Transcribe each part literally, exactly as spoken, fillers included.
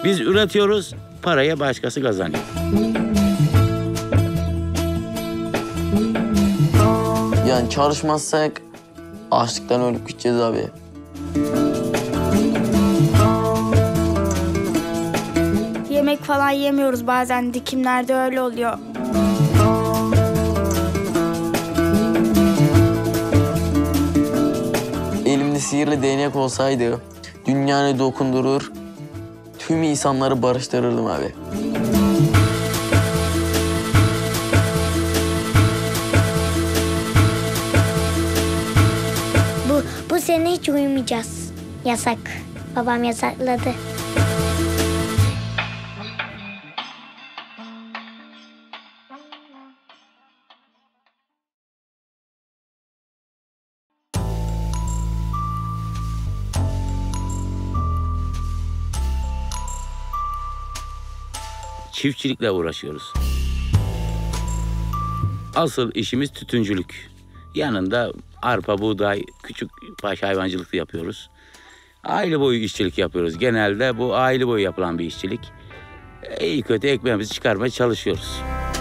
Biz üretiyoruz, paraya başkası kazanıyor. Yani çalışmazsak açlıktan ölüp gideceğiz abi. Yemek falan yemiyoruz bazen, dikimlerde öyle oluyor. Elimde sihirli değnek olsaydı dünyanı dokundurur, tüm insanları barıştırırdım abi. Bu, bu sene hiç uyumayacağız. Yasak. Babam yasakladı. Çiftçilikle uğraşıyoruz. Asıl işimiz tütüncülük. Yanında arpa, buğday, küçük baş hayvancılık yapıyoruz. Aile boyu işçilik yapıyoruz. Genelde bu aile boyu yapılan bir işçilik. İyi kötü ekmeğimizi çıkarmaya çalışıyoruz.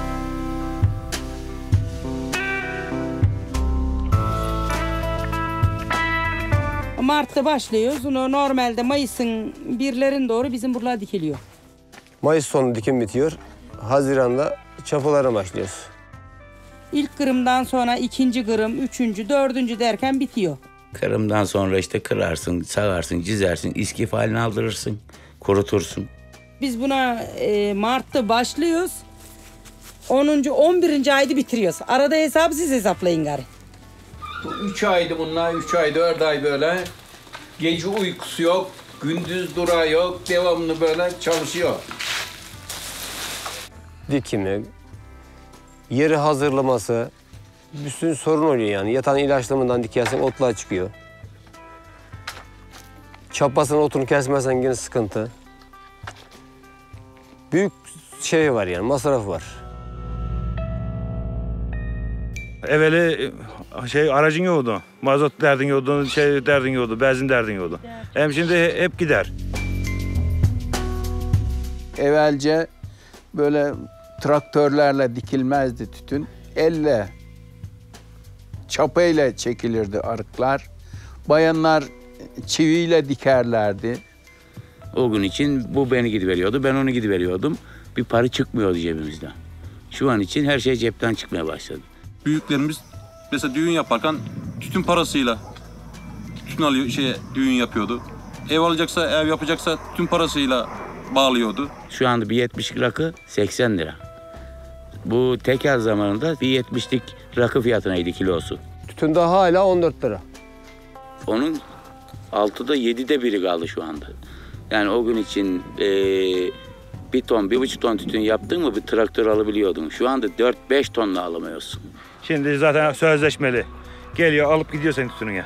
Mart'ta başlıyoruz. Normalde Mayıs'ın birlerin doğru bizim buralar dikiliyor. Mayıs sonu dikim bitiyor. Haziran'da çapalara başlıyoruz. İlk kırımdan sonra ikinci kırım, üçüncü, dördüncü derken bitiyor. Kırımdan sonra işte kırarsın, sağarsın, çizersin, iskif haline aldırırsın, kurutursun. Biz buna e, Mart'ta başlıyoruz. onuncu on birinci ayda bitiriyoruz. Arada hesabı siz hesaplayın gari. Üç aydı bunlar, üç ay, dört ay böyle. Gece uykusu yok, gündüz durağı yok, devamlı böyle çalışıyor. Dikimi, yeri hazırlaması, bir sürü sorun oluyor yani. Yatan ilaçlamadan dikersen otlar çıkıyor. Çapasını otunu kesmezsen yine sıkıntı. Büyük şey var yani, masraf var. Evveli şey aracın yoktu. Mazot derdin yoktu, şey derdin yoktu, benzin derdin yoktu. Hem şimdi hep gider. Evvelce böyle traktörlerle dikilmezdi tütün. Elle, çapayla çekilirdi arıklar. Bayanlar çiviyle dikerlerdi. O gün için bu beni gidiveriyordu, ben onu gidiveriyordum. Bir para çıkmıyordu cebimizden. Şu an için her şey cepten çıkmaya başladı. Büyüklerimiz mesela düğün yaparken tütün parasıyla tütün alıyor, şey düğün yapıyordu. Ev alacaksa, ev yapacaksa tütün parasıyla bağlıyordu. Şu anda bir yetmişlik rakı seksen lira. Bu tekel zamanında bir yetmişlik rakı fiyatınaydı kilosu. Tütün daha hala on dört lira. Onun altıda yedide biri kaldı şu anda. Yani o gün için e, bir ton, bir buçuk ton tütün yaptın mı bir traktör alabiliyordun. Şu anda dört beş tonla alamıyorsun. Şimdi zaten sözleşmeli. Geliyor alıp gidiyor senin tütününe.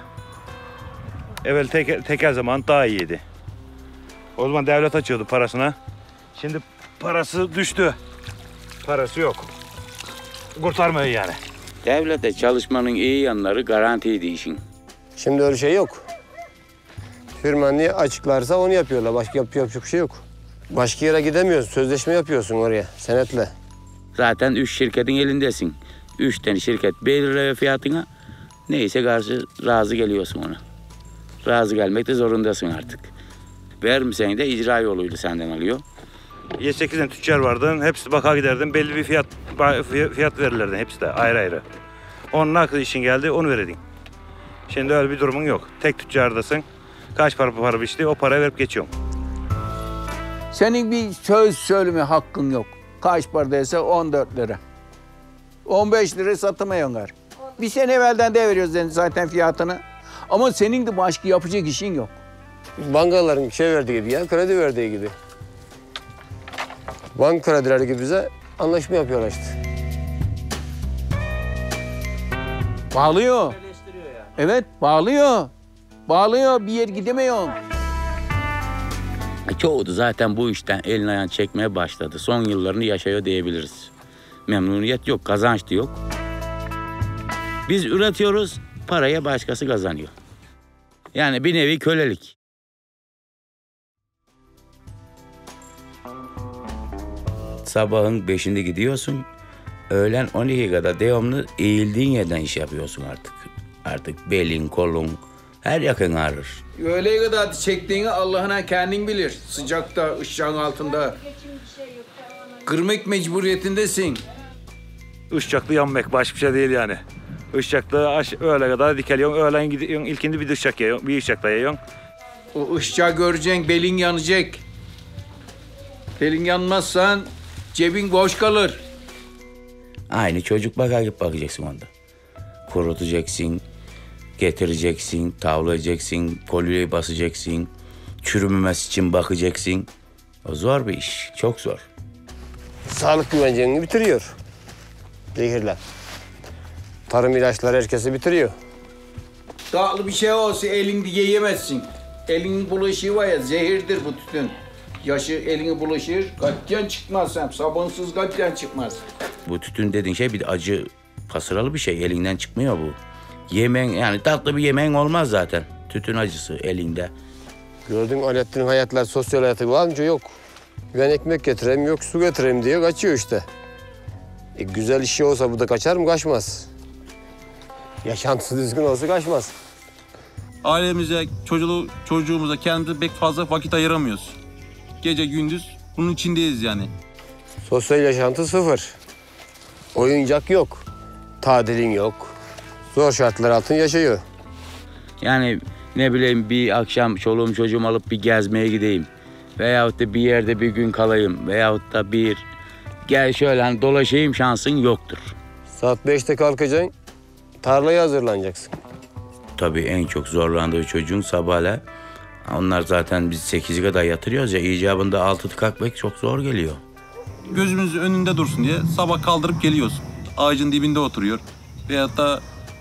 Evvel tekel, tekel zaman daha iyiydi. O zaman devlet açıyordu parasına. Şimdi parası düştü. Parası yok. Kurtarmıyor yani. Devlete çalışmanın iyi yanları garantiydi işin. Şimdi öyle şey yok. Firman niye açıklarsa onu yapıyorlar. Başka yapacak bir şey yok. Başka yere gidemiyorsun. Sözleşme yapıyorsun oraya senetle. Zaten üç şirketin elindesin. Üç tane şirket belirliyor fiyatına. Neyse karşı razı geliyorsun ona. Razı gelmek de zorundasın artık. Vermesen de icra yoluyla senden alıyor. yedi sekiz tane tüccar vardı. Hepsi baka giderdim. Belli bir fiyat fiyat verirlerdi hepsi de ayrı ayrı. Onun hakkı işin geldi onu verirdin. Şimdi öyle bir durumun yok. Tek tüccardasın. Kaç para para biçti o parayı verip geçiyorum. Senin bir söz söyleme hakkın yok. Kaç paradaysa on dört lira. on beş lira satamıyorsun gar. Bir sene evvelden de veriyoruz zaten fiyatını. Ama senin de başka yapacak işin yok. Bankaların şey verdiği gibi ya, kredi verdiği gibi. Bank kredileri gibi bize anlaşma yapıyorlar işte. Bağlıyor. Evet, bağlıyor. Bağlıyor, bir yer gidemiyorsun. Çoğu da zaten bu işten elini ayağını çekmeye başladı. Son yıllarını yaşıyor diyebiliriz. Memnuniyet yok, kazanç da yok. Biz üretiyoruz, paraya başkası kazanıyor. Yani bir nevi kölelik. sabahın beşinde gidiyorsun. Öğlen on iki kadar devamlı eğildiğin yerden iş yapıyorsun artık. Artık belin, kolun, her yakın ağrır. Öğleye kadar çektiğini Allah'ına kendin bilir. Sıcakta, ışığın altında. Kırmak mecburiyetindesin. Işıklı yanmak başka bir şey değil yani. Işıklı aş öğle kadar dikeliyorsun. Öğlen gidiyorsun. İlkinde bir ışık yiyorsun. Bir ışıkla yiyorsun. O ışığı göreceksin, belin yanacak. Belin yanmazsan cebin boş kalır. Aynı çocuk bakar gibi bakacaksın onda. Kurutacaksın, getireceksin, tavlayacaksın, kolyeyi basacaksın. Çürümemesi için bakacaksın. O zor bir iş, çok zor. Sağlık güvenceni bitiriyor. Zehirler. Tarım ilaçları herkesi bitiriyor. Dağlı bir şey olsa elinde yiyemezsin. Elinin bulaşığı var ya, zehirdir bu tütün. Yaşı eline bulaşır, katiyen çıkmaz hem. Sabunsuz katiyen çıkmaz. Bu tütün dediğin şey bir de acı, kasıralı bir şey. Elinden çıkmıyor bu. Yemen, yani tatlı bir yemeğin olmaz zaten. Tütün acısı elinde. Gördün Alaaddin'in hayatlar, sosyal hayatı varınca yok. Ben ekmek getireyim, yok su getireyim diye kaçıyor işte. E, güzel işi olsa bu da kaçar mı? Kaçmaz. Yaşantısı düzgün olsa kaçmaz. Ailemize, çocuğu, çocuğumuza kendi pek fazla vakit ayıramıyoruz. Gece gündüz bunun içindeyiz yani. Sosyal yaşantı sıfır. Oyuncak yok. Tadilin yok. Zor şartlar altında yaşıyor. Yani ne bileyim bir akşam çoluğum çocuğumu alıp bir gezmeye gideyim. Veyahut da bir yerde bir gün kalayım. Veyahut da bir gel şöyle hani dolaşayım şansın yoktur. Saat beşte kalkacaksın, tarlaya hazırlanacaksın. Tabii en çok zorlandığı çocuğun sabahla. Onlar zaten biz sekize kadar yatırıyoruz ya, icabında altıda kalkmak çok zor geliyor. Gözümüz önünde dursun diye sabah kaldırıp geliyoruz. Ağacın dibinde oturuyor. Veyahut da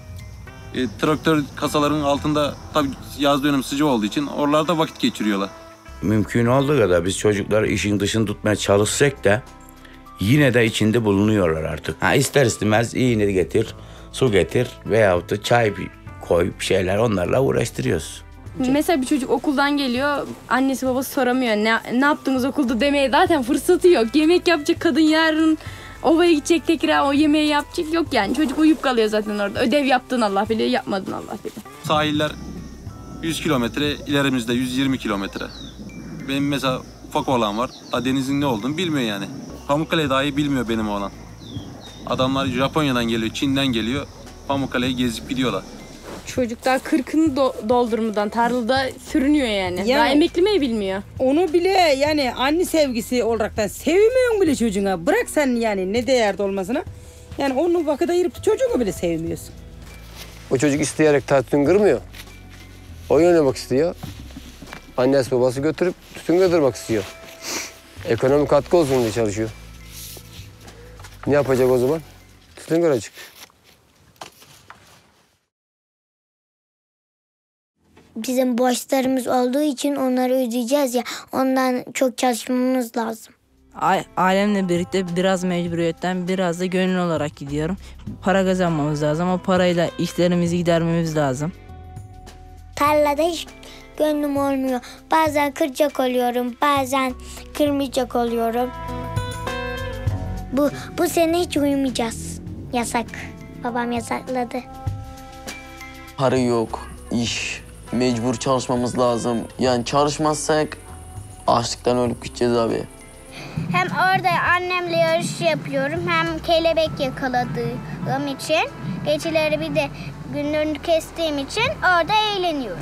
e, traktör kasaların altında, tabii yaz dönemi sıcak olduğu için oralarda vakit geçiriyorlar. Mümkün olduğu kadar biz çocukları işin dışını tutmaya çalışsak da yine de içinde bulunuyorlar artık. Ha, ister istemez iğne getir, su getir veyahut da çay koy, bir şeyler onlarla uğraştırıyoruz. Mesela bir çocuk okuldan geliyor, annesi babası soramıyor. Ne, ne yaptınız okulda demeye zaten fırsatı yok. Yemek yapacak kadın, yarın ovaya gidecek tekrar o yemeği yapacak. Yok yani, çocuk uyuyup kalıyor zaten orada. Ödev yaptın Allah bilir, yapmadın Allah bilir. Sahiller yüz kilometre, ilerimizde yüz yirmi kilometre. Benim mesela ufak oğlan var. Ha, denizin ne olduğunu bilmiyor yani. Pamukkale dahi bilmiyor benim oğlan. Adamlar Japonya'dan geliyor, Çin'den geliyor. Pamukkale'yi gezip gidiyorlar. Çocuklar kırkını do- doldurmadan tarlada sürünüyor yani. Yani- Daha emeklemeyi bilmiyor. Onu bile yani anne sevgisi olaraktan sevmiyorsun bile çocuğuna. Bırak sen yani ne değerde olmasına. Yani onu vakit ayırıp çocuğunu bile sevmiyorsun. O çocuk isteyerek tütün kırmıyor. Oyun oynamak istiyor. Annesi babası götürüp tütün kırdırmak istiyor. Ekonomik katkı olsun diye çalışıyor. Ne yapacak o zaman? Tütün kıracak. Bizim borçlarımız olduğu için onları ödeyeceğiz ya. Ondan çok çalışmamız lazım. Ailemle birlikte biraz mecburiyetten biraz da gönül olarak gidiyorum. Para kazanmamız lazım. O parayla işlerimizi gidermemiz lazım. Tarlada hiç gönlüm olmuyor. Bazen kıracak oluyorum, bazen kırmayacak oluyorum. Bu, bu sene hiç uyumayacağız. Yasak. Babam yasakladı. Para yok, iş, mecbur çalışmamız lazım. Yani çalışmazsak açlıktan ölüp gideceğiz abi. Hem orada annemle yarış yapıyorum, hem kelebek yakaladığım için. Geceleri bir de günlerini kestiğim için orada eğleniyorum.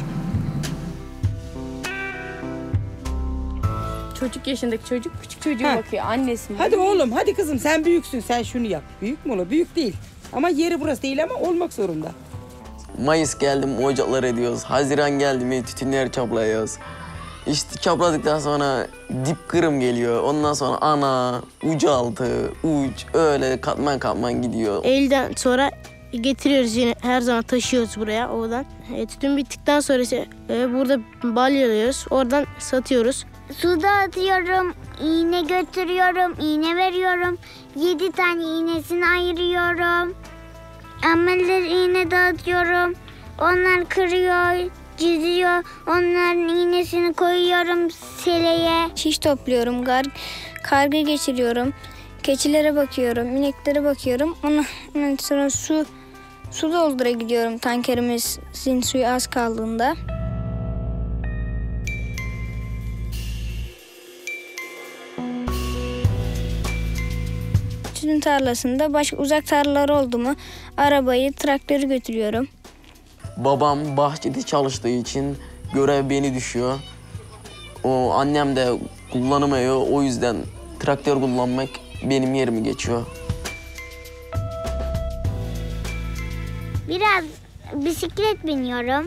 Çocuk yaşındaki çocuk küçük çocuğa Ha. bakıyor. Annesi mi? Hadi oğlum, hadi kızım, sen büyüksün, sen şunu yap. Büyük mü olur? Büyük değil. Ama yeri burası değil ama olmak zorunda. Mayıs geldi mi ocaklar ediyoruz. Haziran geldi mi tütünler çaplayıyoruz. İşte çapladıktan sonra dip kırım geliyor. Ondan sonra ana, ucu altı, uç öyle katman katman gidiyor. Eylül'den sonra getiriyoruz, yine her zaman taşıyoruz buraya oradan. E, tütün bittikten sonra ise e, burada balyalıyoruz. Oradan satıyoruz. Suda atıyorum, iğne götürüyorum, iğne veriyorum. Yedi tane iğnesini ayırıyorum. Ameller iğne dağıtıyorum. Onlar kırıyor, çiziyor. Onların iğnesini koyuyorum seleye. Şiş topluyorum, gar, karga geçiriyorum. Keçilere bakıyorum, ineklere bakıyorum. Ondan ondan sonra su su doldura gidiyorum tankerimizin suyu az kaldığında. Tütün tarlasında başka uzak tarlalar oldu mu arabayı, traktörü götürüyorum. Babam bahçede çalıştığı için görev beni düşüyor. O annem de kullanamıyor. O yüzden traktör kullanmak benim yerimi geçiyor. Biraz bisiklet biniyorum.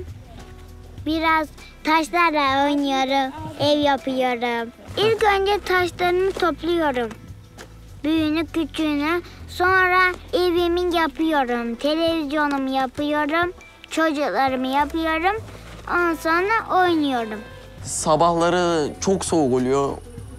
Biraz taşlarla oynuyorum. Ev yapıyorum. İlk önce taşlarımı topluyorum. Büyüğünü, küçüğünü. Sonra evimi yapıyorum. Televizyonumu yapıyorum. Çocuklarımı yapıyorum. Ondan sonra oynuyorum. Sabahları çok soğuk oluyor.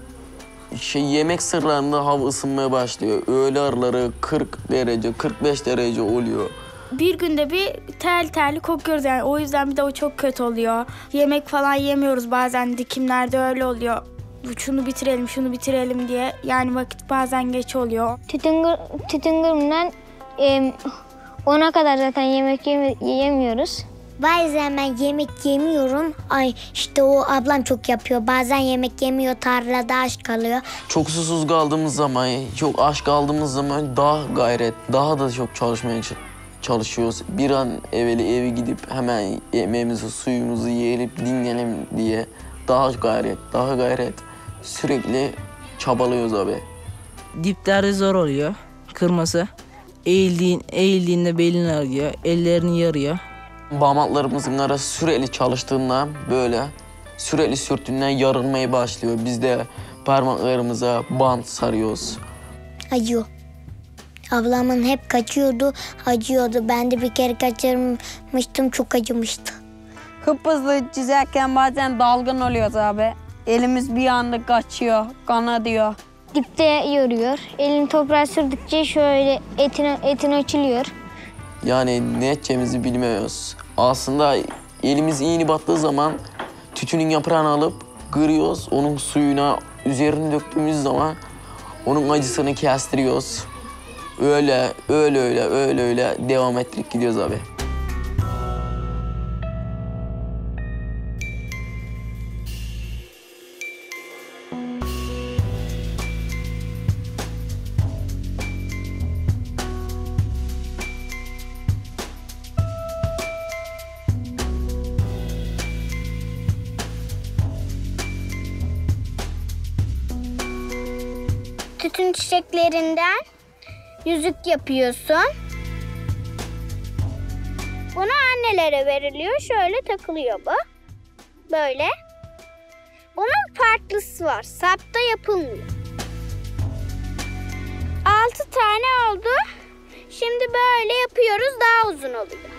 Şey, yemek sıralarında hava ısınmaya başlıyor. Öğle araları kırk derece, kırk beş derece oluyor. Bir günde bir tel terli kokuyoruz yani. O yüzden bir de o çok kötü oluyor. Yemek falan yemiyoruz bazen. Dikimlerde öyle oluyor. Şunu bitirelim, şunu bitirelim diye. Yani vakit bazen geç oluyor. Tütün, tütün grubundan e, ona kadar zaten yemek yeme, yiyemiyoruz. Bazen ben yemek yemiyorum. Ay işte o ablam çok yapıyor. Bazen yemek yemiyor, tarlada aç kalıyor. Çok susuz kaldığımız zaman, çok aç kaldığımız zaman daha gayret, daha da çok çalışmaya çalışıyoruz. Bir an evveli eve gidip hemen yemeğimizi, suyumuzu yiyelim, dinlenelim diye daha gayret, daha gayret sürekli çabalıyoruz abi. Diplerde zor oluyor kırması. Eğildiğin, eğildiğinde belini ağrıyor, ellerini yarıyor. Damatlarımızın arası sürekli çalıştığından böyle sürekli sürttüğünden yarılmaya başlıyor. Biz de parmaklarımıza bant sarıyoruz. Acıyor. Ablamın hep kaçıyordu, acıyordu. Ben de bir kere kaçırmıştım, çok acımıştı. Hıp çizerken bazen dalgın oluyoruz abi. Elimiz bir anda kaçıyor, kanadıyor. Dipte yoruyor. Elini toprağa sürdükçe şöyle etin, etin açılıyor. Yani ne edeceğimizi bilmiyoruz. Aslında elimiz iğne battığı zaman tütünün yaprağını alıp kırıyoruz. Onun suyuna üzerine döktüğümüz zaman onun acısını kestiriyoruz. Öyle, öyle, öyle, öyle, öyle devam ettirip gidiyoruz abi. Tütün çiçeklerinden yüzük yapıyorsun. Bunu annelere veriliyor. Şöyle takılıyor bu. Böyle. Bunun farklısı var. Sapta yapılmıyor. Altı tane oldu. Şimdi böyle yapıyoruz. Daha uzun oluyor.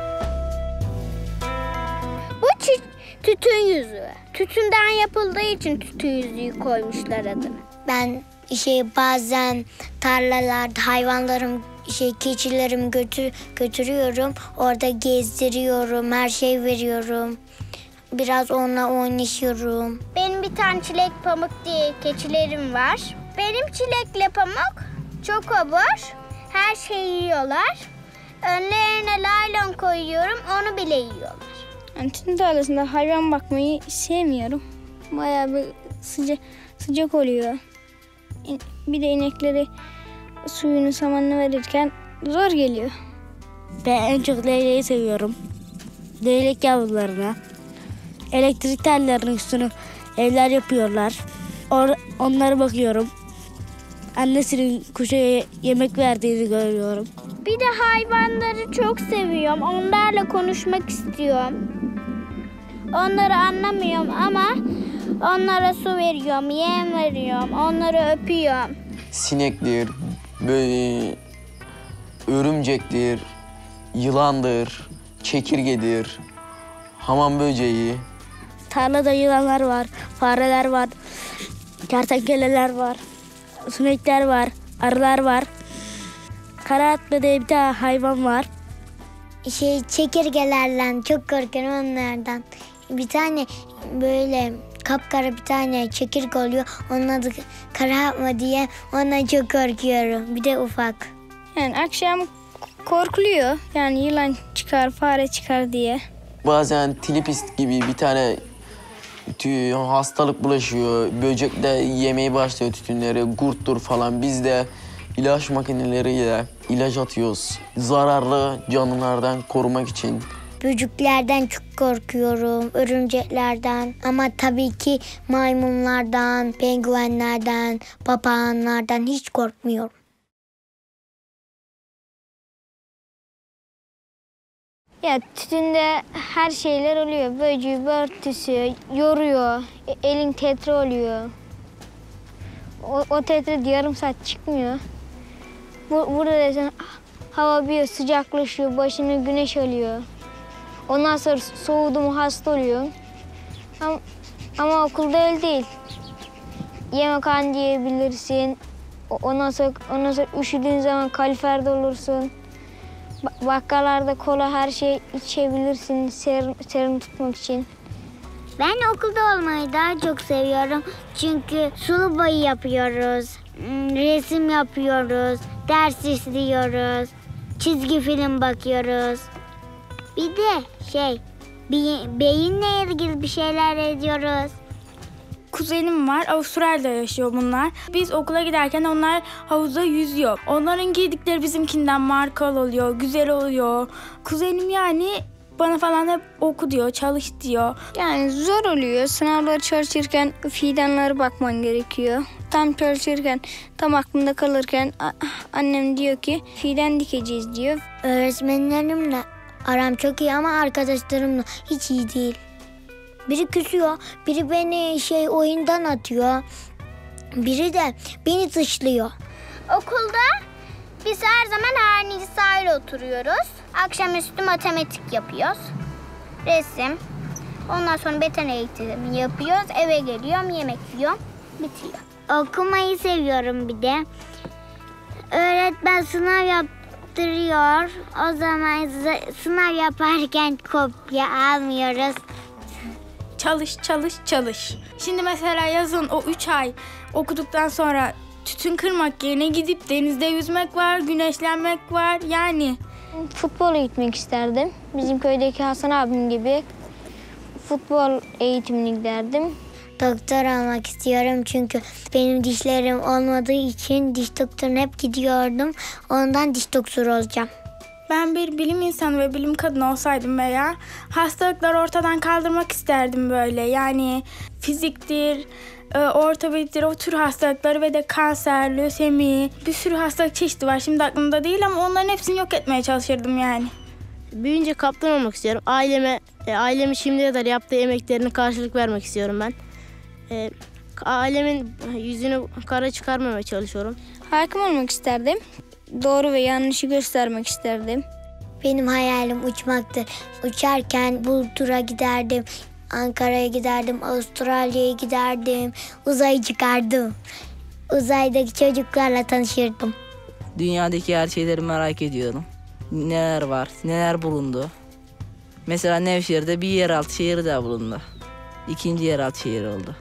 Bu tütün yüzüğü. Tütünden yapıldığı için tütün yüzüğü koymuşlar adını. Ben şey bazen tarlalarda hayvanlarım, şey keçilerimi götür, götürüyorum. Orada gezdiriyorum, her şey veriyorum. Biraz onunla oynaşıyorum. Benim bir tane Çilek Pamuk diye keçilerim var. Benim Çilek'le Pamuk çok obur. Her şeyi yiyorlar. Önlerine laylon koyuyorum, onu bile yiyorlar. Yani tütün tarlasında hayvan bakmayı sevmiyorum. Bayağı bir sıcak, sıcak oluyor. Bir de inekleri suyunu, samanını verirken zor geliyor. Ben en çok leyleği seviyorum. Leylek yavrularına. Elektrik tellerinin üstüne evler yapıyorlar. Or onlara bakıyorum. Annesinin kuşa yemek verdiğini görüyorum. Bir de hayvanları çok seviyorum. Onlarla konuşmak istiyorum. Onları anlamıyorum ama onlara su veriyorum, yem veriyorum, onları öpüyorum. Sinektir, böyle örümcektir, yılandır, çekirgedir, hamam böceği. Tarlada yılanlar var, fareler var, kertenkeleler var, sinekler var, arılar var. Karaatlı diye bir tane hayvan var. Şey çekirgelerden çok korkuyorum onlardan. Bir tane böyle kapkara bir tane çekirge oluyor. Onun adı kara yapma diye ondan çok korkuyorum. Bir de ufak. Yani akşam korkuluyor. Yani yılan çıkar, fare çıkar diye. Bazen tilipist gibi bir tane tü- hastalık bulaşıyor. Böcek de yemeye başlıyor tütünleri. Kurttur falan. Biz de ilaç makineleriyle ilaç atıyoruz. Zararlı canlılardan korumak için. Böceklerden çok korkuyorum, örümceklerden. Ama tabii ki maymunlardan, penguenlerden, papağanlardan hiç korkmuyorum. Ya tütünde her şeyler oluyor. Böcüğü, börtüsü, yoruyor. E- elin tetre oluyor. O, o tetre yarım saat çıkmıyor. Bu, burada desen hava bir sıcaklaşıyor, başını güneş alıyor. Ondan sonra soğudu mu hasta oluyor. Ama, ama okulda öyle değil. Yemekhane yiyebilirsin. Ondan sonra, ondan sonra üşüdüğün zaman kaloriferde olursun. Bakkallarda kola her şey içebilirsin serin, serin tutmak için. Ben okulda olmayı daha çok seviyorum. Çünkü sulu boya yapıyoruz, resim yapıyoruz, ders işliyoruz, çizgi film bakıyoruz. Bir de şey, beyinle ilgili bir şeyler ediyoruz. Kuzenim var, Avustralya'da yaşıyor bunlar. Biz okula giderken onlar havuzda yüzüyor. Onların giydikleri bizimkinden markalı oluyor, güzel oluyor. Kuzenim yani bana falan hep oku diyor, çalış diyor. Yani zor oluyor. Sınavları çalışırken fidanlara bakman gerekiyor. Tam çalışırken, tam aklımda kalırken annem diyor ki fidan dikeceğiz diyor. Öğretmenlerimle aram çok iyi ama arkadaşlarımla hiç iyi değil. Biri küsüyor, biri beni şey oyundan atıyor. Biri de beni dışlıyor. Okulda biz her zaman Harnici sahile oturuyoruz. Akşamüstü matematik yapıyoruz. Resim. Ondan sonra beden eğitimi yapıyoruz. Eve geliyorum, yemek yiyorum. Bitiyor. Okumayı seviyorum bir de. Öğretmen sınav yaptırıyor. O zaman sınav yaparken kopya almıyoruz. Çalış, çalış, çalış. Şimdi mesela yazın o üç ay okuduktan sonra tütün kırmak yerine gidip denizde yüzmek var, güneşlenmek var yani. Futbola gitmek isterdim. Bizim köydeki Hasan abim gibi futbol eğitimine giderdim. Doktor olmak istiyorum çünkü benim dişlerim olmadığı için diş doktoruna hep gidiyordum. Ondan diş doktoru olacağım. Ben bir bilim insanı ve bilim kadını olsaydım veya hastalıkları ortadan kaldırmak isterdim böyle. Yani fiziktir, ortopedidir, o tür hastalıkları ve de kanser, lösemi, bir sürü hastalık çeşidi var. Şimdi aklımda değil ama onların hepsini yok etmeye çalışırdım yani. Büyüyünce kaptan olmak istiyorum. Aileme, e, ailemin şimdiye kadar yaptığı emeklerine karşılık vermek istiyorum ben. E, ailemin yüzünü kara çıkarmamaya çalışıyorum. Hakim olmak isterdim. Doğru ve yanlışı göstermek isterdim. Benim hayalim uçmaktır. Uçarken Burdur'a giderdim, Ankara'ya giderdim, Avustralya'ya giderdim, uzaya çıkardım. Uzaydaki çocuklarla tanışırdım. Dünyadaki her şeyleri merak ediyorum. Neler var, neler bulundu. Mesela Nevşehir'de bir yeraltı şehir daha bulundu. İkinci yeraltı şehir oldu.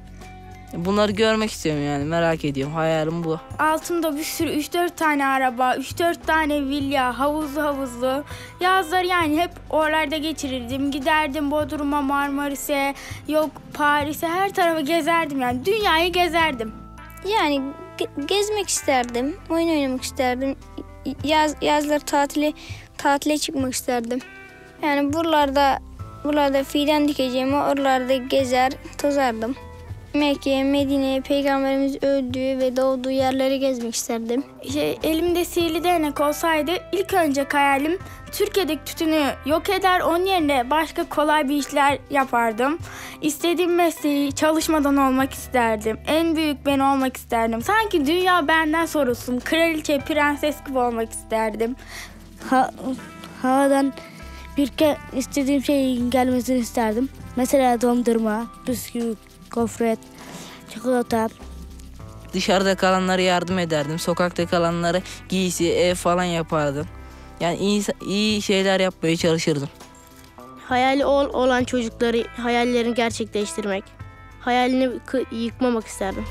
Bunları görmek istiyorum yani, merak ediyorum. Hayalim bu. Altımda bir sürü üç dört tane araba, üç dört tane villa, havuzlu havuzlu. Yazları yani hep oralarda geçirirdim. Giderdim Bodrum'a, Marmaris'e, yok Paris'e, her tarafı gezerdim yani. Dünyayı gezerdim. Yani ge- gezmek isterdim, oyun oynamak isterdim. Yaz yazları tatile tatile çıkmak isterdim. Yani buralarda buralarda fidan dikeceğimi oralarda gezer, tozardım. Mekke, Medine, Peygamberimiz öldüğü ve doğduğu yerleri gezmek isterdim. Şey, elimde sihirli değnek olsaydı ilk önce hayalim Türkiye'deki tütünü yok eder, onun yerine başka kolay bir işler yapardım. İstediğim mesleği çalışmadan olmak isterdim. En büyük ben olmak isterdim. Sanki dünya benden sorulsun. Kraliçe, prenses gibi olmak isterdim. Ha, havadan bir kez istediğim şeyin gelmesini isterdim. Mesela dondurma, bisküvi, gofret, çikolata. Dışarıda kalanlara yardım ederdim. Sokakta kalanlara giysi, ev falan yapardım. Yani iyi, iyi şeyler yapmaya çalışırdım. Hayali ol, olan çocukları hayallerini gerçekleştirmek. hayalini kı- yıkmamak isterdim.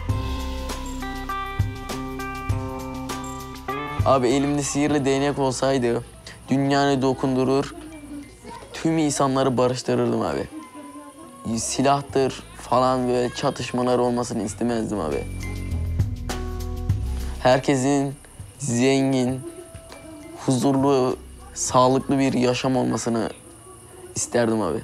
Abi elimde sihirli değnek olsaydı dünyanı dokundurur, tüm insanları barıştırırdım abi. Silahtır falan böyle çatışmalar olmasını istemezdim abi. Herkesin zengin, huzurlu, sağlıklı bir yaşam olmasını isterdim abi.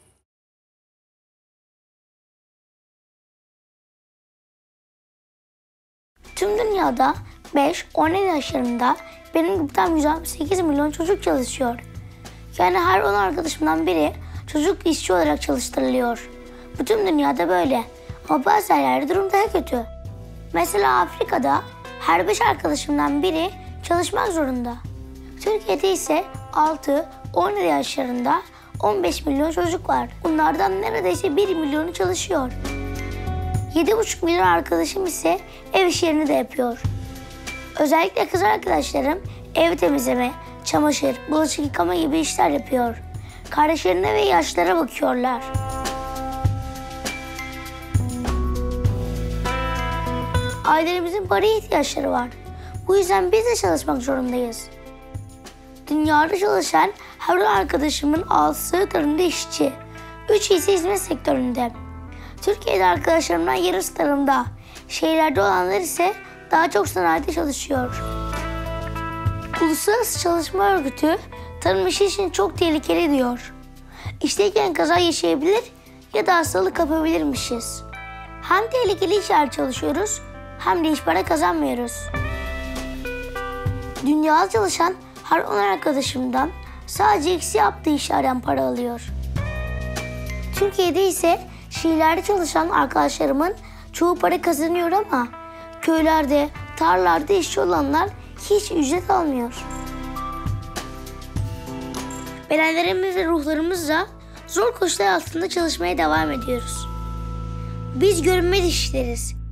Tüm dünyada beş on yedi yaşlarında benim gibi tam yüz altmış sekiz milyon çocuk çalışıyor. Yani her on arkadaşımdan biri çocuk işçi olarak çalıştırılıyor. Bütün dünyada böyle. Ama bazı yerlerde durum daha kötü. Mesela Afrika'da her beş arkadaşımdan biri çalışmak zorunda. Türkiye'de ise altı on yedi yaşlarında on beş milyon çocuk var. Bunlardan neredeyse bir milyonu çalışıyor. yedi buçuk milyon arkadaşım ise ev işlerini de yapıyor. Özellikle kız arkadaşlarım ev temizleme, çamaşır, bulaşık yıkama gibi işler yapıyor. Kardeşlerine ve yaşlara bakıyorlar. Ailelerimizin paraya ihtiyaçları var. Bu yüzden biz de çalışmak zorundayız. Dünyada çalışan her arkadaşımın altısı tarımda işçi, üçü ise hizmet sektöründe. Türkiye'de arkadaşlarımdan yarısı tarımda, şehirlerde olanlar ise daha çok sanayide çalışıyor. Uluslararası Çalışma Örgütü tarım işi için çok tehlikeli diyor. İşteyken kaza yaşayabilir ya da hastalık kapabilirmişiz. Hem tehlikeli işler çalışıyoruz hem de hiç para kazanmıyoruz. Dünyada çalışan her on arkadaşımdan sadece eksi yaptığı işlerden para alıyor. Türkiye'de ise şehirlerde çalışan arkadaşlarımın çoğu para kazanıyor ama köylerde, tarlalarda işçi olanlar hiç ücret almıyor. Bedenlerimiz ve ruhlarımızla zor koşullar altında çalışmaya devam ediyoruz. Biz görünmez işleriz.